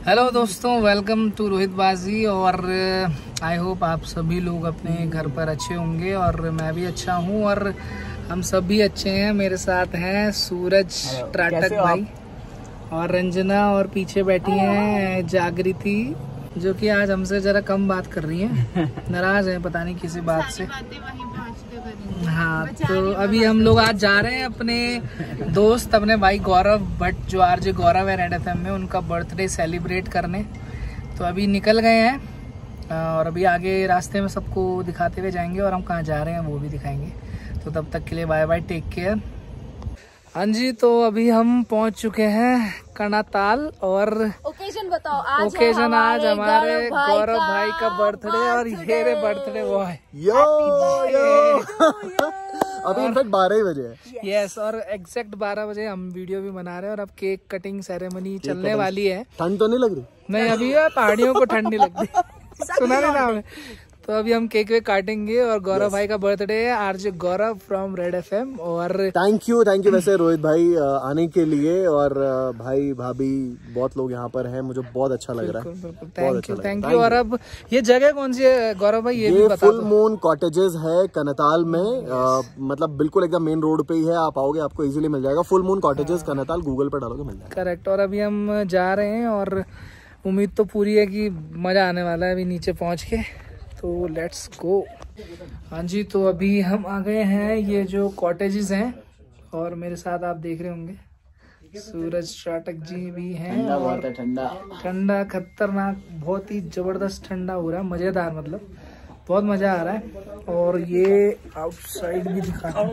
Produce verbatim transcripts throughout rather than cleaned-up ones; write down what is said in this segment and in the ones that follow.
Hello दोस्तों, welcome to Rohit बाजी। और आई होप आप सभी लोग अपने घर पर अच्छे होंगे और मैं भी अच्छा हूँ और हम सब भी अच्छे हैं। मेरे साथ हैं सूरज त्राटक भाई और रंजना, और पीछे बैठी हैं जागृति, जो कि आज हमसे जरा कम बात कर रही हैं, नाराज हैं पता नहीं किसी बात से। हाँ, तो अभी हम लोग आज जा रहे हैं अपने दोस्त, अपने भाई गौरव भट्ट, जो आरजे गौरव है रेड एफ एम में, उनका बर्थडे सेलिब्रेट करने। तो अभी निकल गए हैं और अभी आगे रास्ते में सबको दिखाते हुए जाएंगे और हम कहाँ जा रहे हैं वो भी दिखाएंगे। तो तब तक के लिए बाय बाय, टेक केयर। हाँ जी, तो अभी हम पहुंच चुके हैं कर्णाताल और ओकेजन बताओ। आज ओकेजन आज हमारे गौरव भाई का बर्थडे और ये रे बर्थडे वो है। यो यो अभी इनफैक्ट बारह ही बजे है। यस, और एग्जैक्ट बारह बजे हम वीडियो भी बना रहे हैं और अब केक कटिंग सेरेमनी चलने वाली है। ठंड तो नहीं लग रही? नहीं, अभी पहाड़ियों को ठंड नहीं लगती। सुना नहीं नाम है। तो अभी हम केक वेक काटेंगे और गौरव yes. भाई का बर्थडे है, RJ Gaurav from red F M. और थैंक यू थैंक यू वैसे रोहित भाई आने के लिए, और भाई भाभी बहुत लोग यहाँ पर हैं, मुझे बहुत अच्छा लग रहा है। Thank you thank you. और अब ये जगह कौन सी है गौरव भाई, ये, ये भी बता फुल मून कॉटेजेस है कर्णाताल में। आ, मतलब बिल्कुल एकदम मेन रोड पे ही है, आप आओगे आपको इजीली मिल जाएगा। Full moon cottages Karnatal Google पे डालोगे मिल जाएगा। करेक्ट। और अभी हम जा रहे हैं और उम्मीद तो पूरी है कि मजा आने वाला है अभी नीचे पहुँच के। तो लेट्स गो। हाँ जी, तो अभी हम आ गए हैं ये जो कॉटेजेस हैं और मेरे साथ आप देख रहे होंगे सूरज त्राटक जी भी हैं। और ठंडा ठंडा खतरनाक, बहुत ही जबरदस्त ठंडा हो रहा है, मजेदार, मतलब बहुत मजा आ रहा है। और ये आउटसाइड भी दिखा,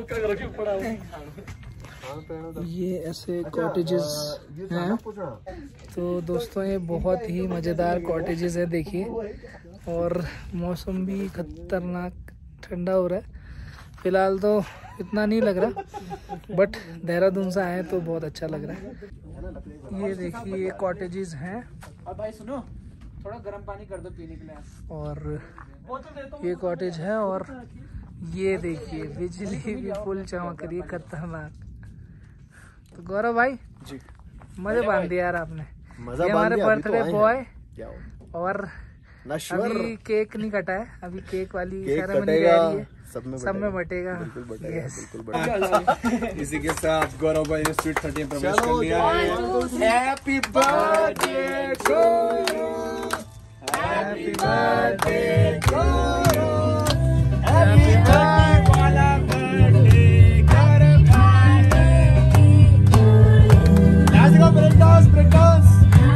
ये ऐसे कॉटेजेस हैं। तो दोस्तों ये बहुत ही मजेदार कॉटेजेस है, देखिए। और मौसम भी खतरनाक ठंडा हो रहा है। फिलहाल तो इतना नहीं लग रहा, बट देहरादून से आए तो बहुत अच्छा लग रहा है। ये देखिए ये कॉटेजेस हैं। और भाई सुनो, थोड़ा गर्म पानी कर दो पीने के लिए। और ये कॉटेज है और ये देखिए बिजली भी फुल चमक रही है, खतरनाक। तो गौरव भाई जी, मजे बांध दिया यार आपने। ये हमारे बर्थडे बॉय। और अभी केक नहीं कटा है, अभी केक वाली सेरेमनी रह रही है, सब में सब में बटेगा। इसी के साथ गौरव भाई ने स्वीट थर्टी में प्रवेश कर लिया है। Happy birthday to you, happy birthday to you, happy birthday वाला बर्थडे गौरव भाई। Let's go break dance, break dance.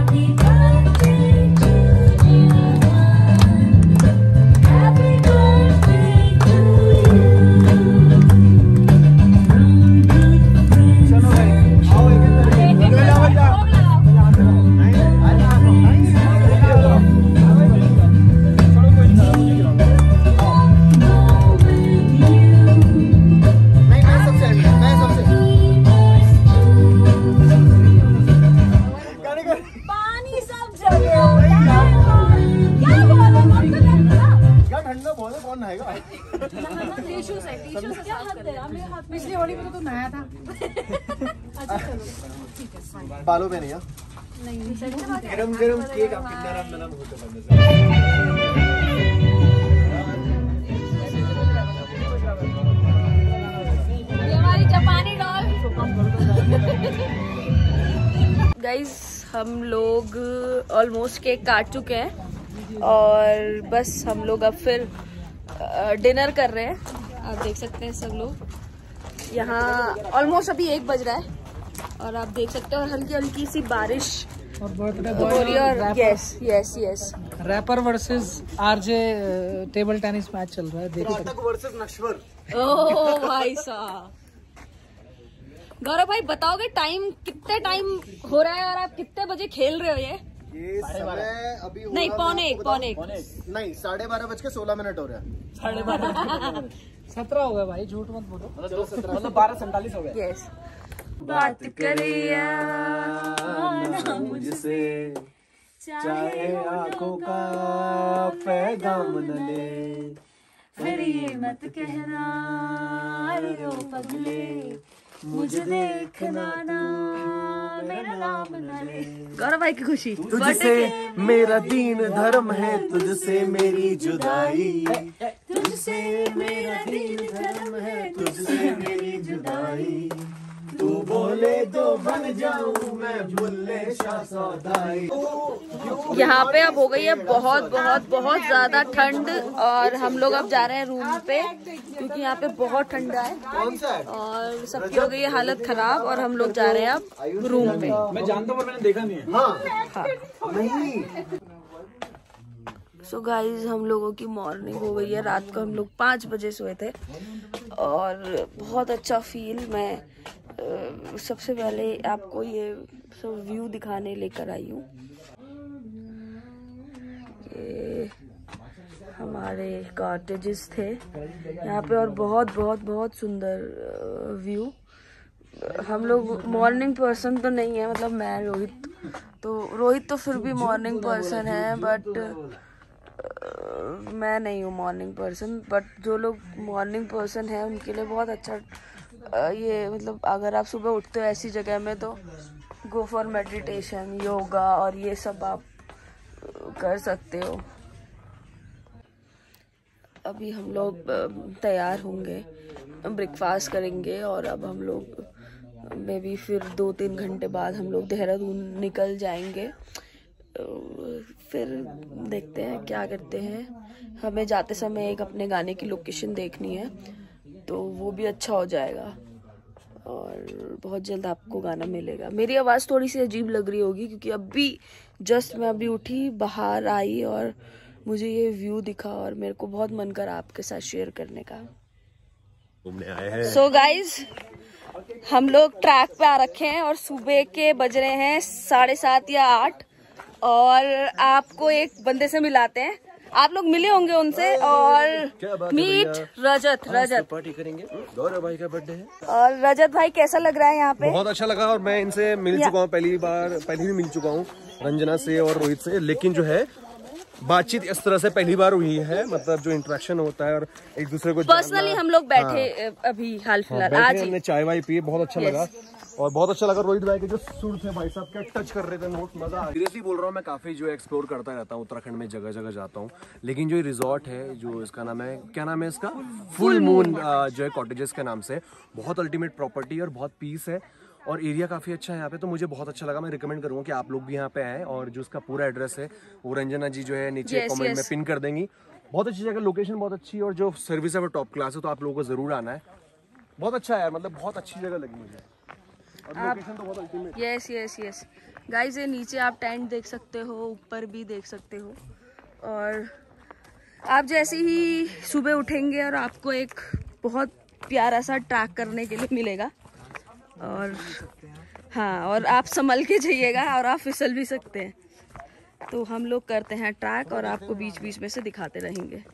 पिछली होली में तो तुम नया था। बालों पे नहीं है। गरम गरम केक आपके नरम नरम होते बनने से। ये हमारी जापानी डॉल। गाइस, हम लोग ऑलमोस्ट केक काट चुके हैं और बस हम लोग अब फिर डिनर कर रहे हैं। आप देख सकते हैं सब लोग यहाँ, ऑलमोस्ट अभी एक बज रहा है और आप देख सकते हैं, और हल्की हल्की सी बारिश और बर्थडे बॉय और yes yes yes rapper versus RJ table tennis match चल रहा है, देख सकते हैं। वर्सेस नश्वर। ओह भाई साहब। गौरव भाई बताओगे टाइम, कितने टाइम हो रहा है और आप कितने बजे खेल रहे हो? ये ये समय अभी नहीं, पौने एक पौने एक नहीं, साढ़े बारह बज के सोलह मिनट हो रहा है। साढ़े बारह सत्रह हो गया भाई, झूठ मत बोलो। मतलब बारह सैंतालीस हो गया। यस। बात करिया ना मुझसे, चाहे आंखों का पैगाम न ले, फिर ये मत कहना रो पगले, मुझे देखना ना मेरा नाम न ले। गौरव भाई की खुशी। तुझसे मेरा दीन धर्म है, तुझसे मेरी जुदाई, तुझसे मेरा दीन धर्म है, तुझसे मेरी जुदाई, तू बोले तो बन जाऊं मैं बुल्ले शाह सौदाई। यहाँ पे अब हो गई है बहुत बहुत बहुत ज्यादा ठंड और हम लोग अब जा रहे हैं रूम पे क्योंकि यहाँ पे बहुत ठंडा है और सबकी हो गई है हालत खराब और हम लोग जा रहे हैं अब रूम पे। मैं जानता हूँ, मैंने देखा नहीं है। हाँ, हाँ। नहीं। सो so गाइज हम लोगों की मॉर्निंग हो गई है। रात को हम लोग पाँच बजे सोए थे और बहुत अच्छा फील। मैं uh, सबसे पहले आपको ये सब व्यू दिखाने लेकर आई हूँ। ये हमारे कॉटेजेस थे यहाँ पे और बहुत बहुत बहुत सुंदर व्यू। uh, हम लोग मॉर्निंग पर्सन तो नहीं है, मतलब मैं रोहित तो रोहित तो फिर भी मॉर्निंग पर्सन है बट मैं नहीं हूँ मॉर्निंग पर्सन। बट जो लोग मॉर्निंग पर्सन है उनके लिए बहुत अच्छा ये, मतलब अगर आप सुबह उठते हो ऐसी जगह में तो गो फॉर मेडिटेशन, योगा और ये सब आप कर सकते हो। अभी हम लोग तैयार होंगे, ब्रेकफास्ट करेंगे और अब हम लोग मे बी फिर दो तीन घंटे बाद हम लोग देहरादून निकल जाएंगे। फिर देखते हैं क्या करते हैं। हमें जाते समय एक अपने गाने की लोकेशन देखनी है तो वो भी अच्छा हो जाएगा और बहुत जल्द आपको गाना मिलेगा। मेरी आवाज़ थोड़ी सी अजीब लग रही होगी क्योंकि अभी जस्ट मैं अभी उठी, बाहर आई और मुझे ये व्यू दिखा और मेरे को बहुत मन करा आपके साथ शेयर करने का। सो गाइज हम लोग ट्रैक पे आ रखे हैं और सुबह के बज रहे हैं साढ़े सात या आठ और आपको एक बंदे से मिलाते हैं। आप लोग मिले होंगे उनसे और मीट रजत रजत पार्टी करेंगे, गौरव भाई का बर्थडे है। और रजत भाई कैसा लग रहा है यहाँ पे? बहुत अच्छा लगा और मैं इनसे मिल चुका हूँ पहली बार, पहले भी मिल चुका हूँ रंजना से और रोहित से, लेकिन जो है बातचीत इस तरह से पहली बार हुई है, मतलब जो इंटरेक्शन होता है और एक दूसरे को पर्सनली हम लोग बैठे हाँ, अभी हाल फिलहाल हाँ, आज हमने चाय वाय पी, बहुत अच्छा लगा और बहुत अच्छा लगा। रोहित भाई के जो सुर थे भाई साहब क्या टच कर रहे थे, नोट मजा आ। सीरियसली बोल रहा हूँ, मैं काफी जो एक्सप्लोर करता रहता हूँ उत्तराखंड में, जगह जगह जाता हूँ, लेकिन जो रिजॉर्ट है जो इसका नाम है, क्या नाम है इसका, फुल मून जो है कॉटेजेस के नाम से, बहुत अल्टीमेट प्रॉपर्टी और बहुत पीस है और एरिया काफ़ी अच्छा है यहाँ पे, तो मुझे बहुत अच्छा लगा। मैं रिकमेंड करूँगा कि आप लोग भी यहाँ पे आएँ और जो उसका पूरा एड्रेस है वो रंजना जी जो है नीचे yes, कमेंट yes. में पिन कर देंगी। बहुत अच्छी जगह, लोकेशन बहुत अच्छी है और जो सर्विस है वो टॉप क्लास है, तो आप लोगों को जरूर आना है। बहुत अच्छा है, मतलब बहुत अच्छी जगह लगी मुझे और लोकेशन तो बहुत ultimate. Yes yes yes guys, ये नीचे आप टेंट देख सकते हो, ऊपर भी देख सकते हो और आप जैसे ही सुबह उठेंगे और आपको एक बहुत प्यारा सा ट्रैक करने के लिए मिलेगा और हाँ, और आप संभल के जाइएगा और आप फिसल भी सकते हैं। तो हम लोग करते हैं ट्रैक और आपको बीच बीच में से दिखाते रहेंगे।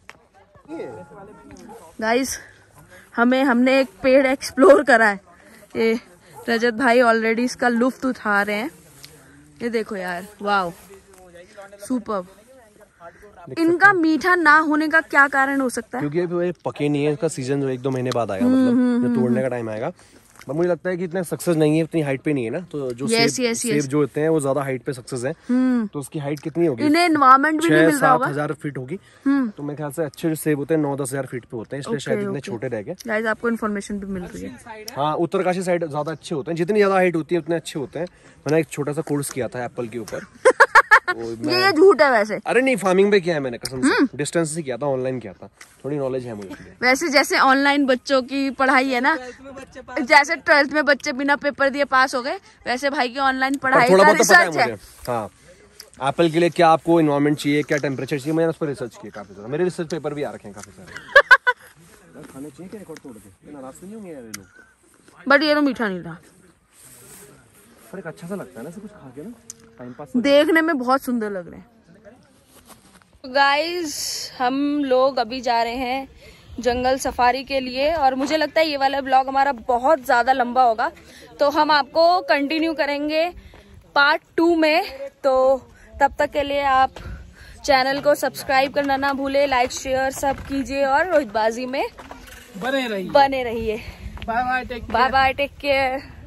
गाइस हमें हमने एक पेड़ एक्सप्लोर करा है, ये रजत भाई ऑलरेडी इसका लुफ्त उठा रहे हैं। ये देखो यार, वाव सुपर। इनका मीठा ना होने का क्या कारण हो सकता है? क्योंकि अभी पके नहीं है, इसका सीजन जो एक दो महीने बाद आएगा, मतलब जो तोड़ने का टाइम आएगा। पर मुझे लगता है कि इतना सक्सेस नहीं है, इतनी हाइट पे नहीं है ना, तो जो yes, सेब, yes, सेब yes. जो होते हैं वो ज्यादा हाइट पे सक्सेस है। तो उसकी हाइट कितनी होगी? इन्हें एनवायरनमेंट भी नहीं मिल रहा होगा। सात हजार फीट होगी, तो मेरे ख्याल से अच्छे जो सेब होते हैं नौ दस हजार फीट पे होते हैं, इसलिए शायद इतने छोटे रह गए। गाइस आपको इन्फॉर्मेशन भी मिल रही है। हाँ, उत्तरकाशी साइड ज्यादा अच्छे होते हैं, जितनी ज्यादा हाइट होती है उतने अच्छे होते हैं। मैंने एक छोटा सा कोर्स किया था एप्पल के ऊपर। ये झूठ है वैसे? अरे नहीं, फार्मिंग पे किया है मैंने, कसम से डिस्टेंस से किया था, ऑनलाइन किया था, थोड़ी नॉलेज है मुझे। वैसे जैसे ऑनलाइन बच्चों की पढ़ाई है ना, जैसे ट्वेल्थ में बच्चे बिना पेपर दिए पास हो गए, वैसे भाई की ऑनलाइन पढ़ाई का रिसर्च है। हाँ, एप्पल के लिए क्या आपको एनवायरनमेंट चाहिए, क्या टेम्परेचर चाहिए, मैंने उस पर रिसर्च किया काफी सारा। मेरे रिसर्च पेपर भी आ रखे हैं काफी सारे। खाने चाहिए क्या रिकॉर्ड तोड़ के, नाराज नहीं होंगे यार ये लोग। बट ये तो मीठा नहीं था, पर एक अच्छा सा लगता है ना कुछ खा के ना, टाइम पास देखने में बहुत सुंदर लग रहे हैं। गाइस हम लोग अभी जा रहे हैं जंगल सफारी के लिए और मुझे लगता है ये वाला ब्लॉग हमारा बहुत ज़्यादा लंबा होगा, तो हम आपको कंटिन्यू करेंगे पार्ट टू में। तो तब तक के लिए आप चैनल को सब्सक्राइब करना ना भूले, लाइक शेयर सब कीजिए और रोहितबाजी में बने रहिए बने रहिए। Bye bye, take bye bye, take care.